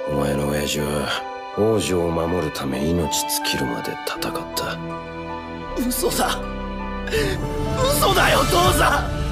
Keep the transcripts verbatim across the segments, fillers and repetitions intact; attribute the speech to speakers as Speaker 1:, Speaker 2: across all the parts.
Speaker 1: お前の親父は王女を守るため命尽きるまで戦った。
Speaker 2: 嘘だ、嘘だよ父さん。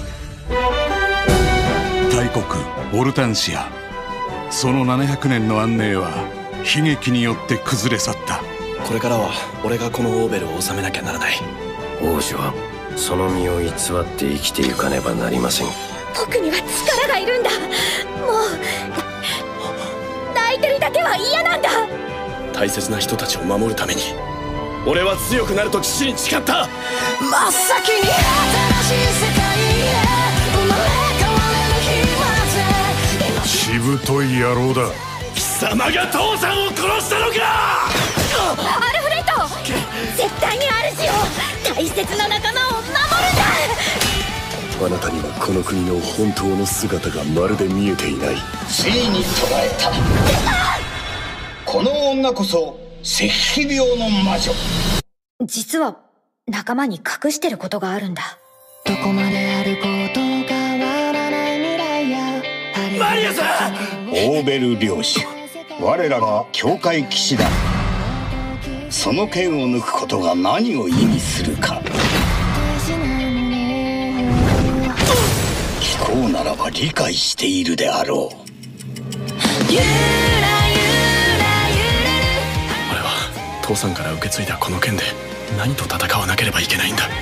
Speaker 3: 大国オルタンシア、そのななひゃくねんの安寧は悲劇によって崩れ去った。
Speaker 2: これからは俺がこのオーベルを治めなきゃならない。
Speaker 1: 王女はその身を偽って生きてゆかねばなりません。
Speaker 4: 僕には力がいるんだ。もう泣いてるだけは嫌なんだ。
Speaker 2: 大切な人たちを守るために俺は強くなると父に誓った。真っ先に新しい世界へ生まれ変われる日まで。
Speaker 3: しぶとい野郎だ。
Speaker 2: 貴様が父さんを殺したのか。
Speaker 4: アルフレッド、絶対に主を、大切な仲間を守るんだ。
Speaker 5: あなたにはこの国の本当の姿がまるで見えていない。
Speaker 6: ついに捕らえた。この女こそ赤皮病の魔女。
Speaker 4: 実は仲間に隠してることがあるんだ。
Speaker 7: どこまで歩こうと変わらない未来や。
Speaker 2: マリアさん。
Speaker 6: オーベル領主、我らが教会騎士だ。その剣を抜くことが何を意味するか。聞こうならば理解しているであろう。
Speaker 2: 俺は父さんから受け継いだこの剣で何と戦わなければいけないんだ。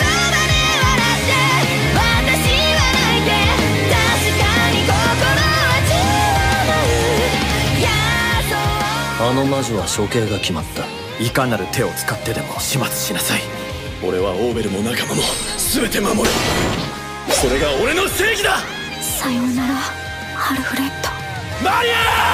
Speaker 1: あの魔女は処刑が決まった。いかなる手を使ってでも始末しなさい。
Speaker 2: 俺はオーベルも仲間も全て守る。それが俺の正義だ。
Speaker 4: さようならアルフレッド。
Speaker 2: マリ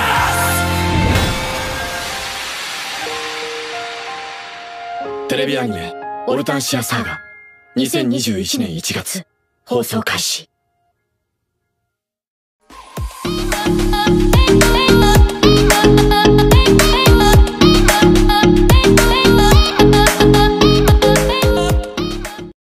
Speaker 2: アス。テレビアニメ「オルタンシアサーガ」にせんにじゅういちねんいちがつ放送開始。